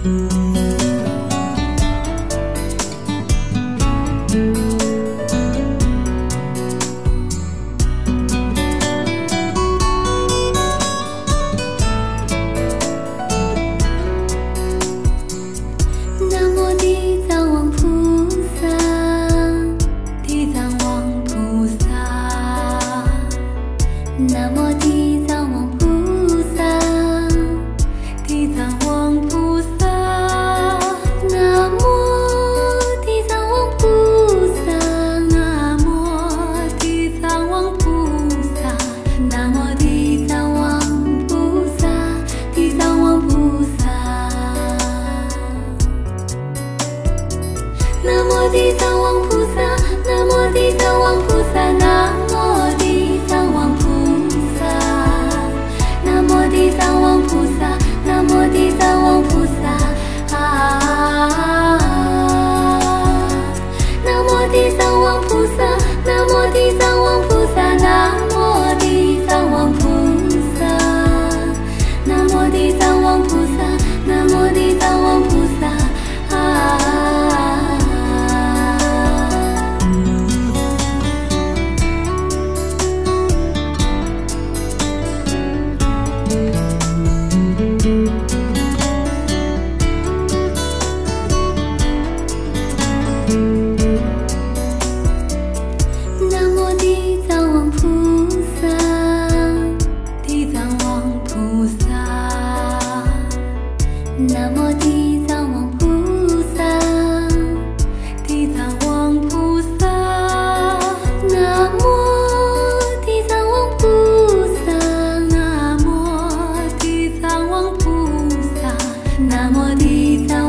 南无地藏王菩萨，地藏王菩萨，南无地藏王菩萨，南无地藏王菩萨，南无地藏王菩萨，地藏王菩萨，南无地藏王菩萨，南无地藏王菩萨，南无地藏王菩萨。南无地藏王菩萨，南无地藏王菩萨，南无地藏王菩萨，南无地藏王菩萨，南无地藏王菩萨，南无地藏王菩萨，南无地藏王菩萨。南无地藏王菩萨，地藏王菩萨，南无地藏王菩萨，地藏王菩萨，南无地藏王菩萨，南无地藏王菩萨，南无地藏。